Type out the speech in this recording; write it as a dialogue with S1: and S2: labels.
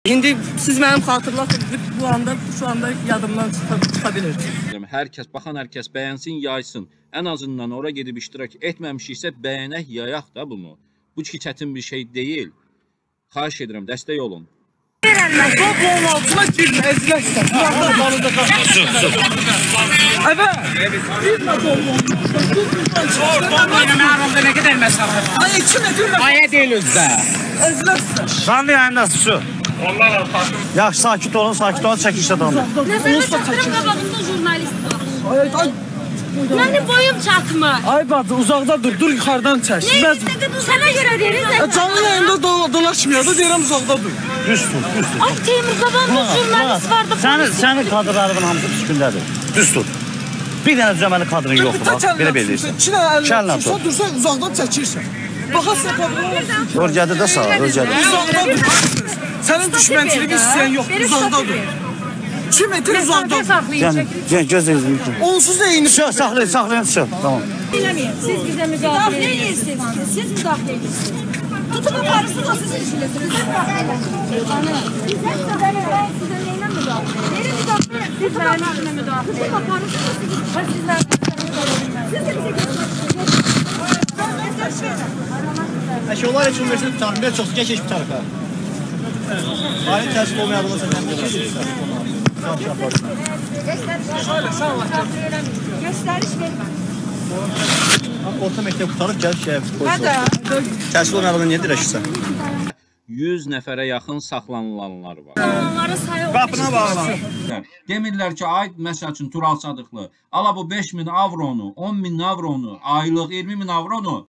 S1: İndi siz mənim xatırlatın şu anda yadımdan çıkabilir.
S2: Hər kəs, baxan hər kəs bəyənsin, yaysın. Ən azından ora gedib iştirak etməmişiksə bəyənək, yayaq da bunu. Bu ki çətin bir şey deyil. Xahiş edirəm, dəstək olun.
S1: Topluluğun altına girme, ezilirsən. Buradan balıda qaçırsın. Evet. Girme topluluğun altına.
S3: Ne kadar mesafe?
S1: Ay 2 metre.
S3: Aya değil özde.
S1: Ezilirsən.
S4: Canlı yayındasın şu. Yaxşı, sakit olun, çəkişdə olun.
S5: Nəzərdə çatdırım qabağında jurnalist var.
S1: Ay,
S5: Yəni boyum çatmır.
S1: ay bacı uzaqda dur yuxarıdan çək.
S5: Ne istedi bu sana göre verir.
S1: Canlı yayında dolaşmıyor da deyirəm uzaqda dur.
S4: Düz tut, düz tut.
S5: Ay Teymur qabağında jurnalist vardı.
S4: Sənin kadrlarının hamısı püskündədir. Düz tut. Bir dənə cəməli kadrın yoxdur, bax, belə belirsən.
S1: 2 dənə
S4: Kəllə
S1: əllə
S4: tut.
S1: dursa uzaqdan çəkirsən. Baxasın kadrlar.
S4: Örgədə də sağ, örgədə.
S1: Uzaqda dur. Sənin düşmənçiliyin istəyən yoxdur, uzaqda dur. 2 metr uzaqda dur.
S4: Gəl, göz gözünü.
S1: Onsuz da eyni.
S4: Şu, saxlayın, şu. Tamam.
S5: Siz bize müdahale edirsiniz. Siz müdahale edirsiniz. Tutup aparırsınız, o sizin işiniz. Siz ben size neyle müdahale edin? Neyle müdahale edin? Siz benimle müdahale edin. Tutup aparırsınız, siz de bize geçin.
S4: Əşyalar üçün versin tutarım, bir çox geç bir tarafa. Aile təsir olmayadığını senden bilirsən.
S5: Gösteriş vermem.
S4: Orta məktəb qutarıb gəlib şəhər qoysun. Təsir olmayadığını niyə dirəşirsən?
S2: 100 nəfərə yaxın saxlanılanlar var.
S5: Onları sayı
S4: Qapına bağlan.
S2: Demirlər ki, ay məsəl üçün Tural Sadıqlı, ala bu 5000 avronu, 10.000 avronu, aylıq 20.000 avronu